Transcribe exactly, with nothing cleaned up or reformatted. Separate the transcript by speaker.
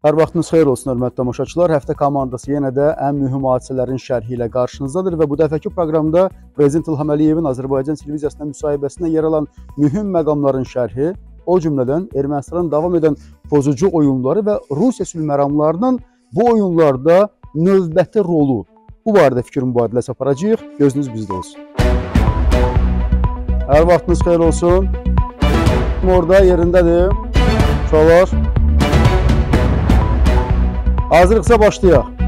Speaker 1: Hər vaxtınız xeyir olsun, hörmətli tamaşaçılar. Həftə komandası yenə də ən mühüm hadisələrin şərhi ilə qarşınızdadır və bu dəfəki proqramda Prezident İlham Əliyevin Azərbaycan televiziyasına müsahibəsində yer alan mühüm məqamların şərhi, o cümlədən Ermənistanın davam edən pozucu oyunları və Rusiya sülhməramlarının bu oyunlarda növbəti rolu. Bu barədə fikir mübadiləsi aparacağıq. Gözünüz bizdə olsun. Hər vaxtınız xeyir olsun. Orada yerindədir. Uşaqlar. Hazırlıqsa başlayaq.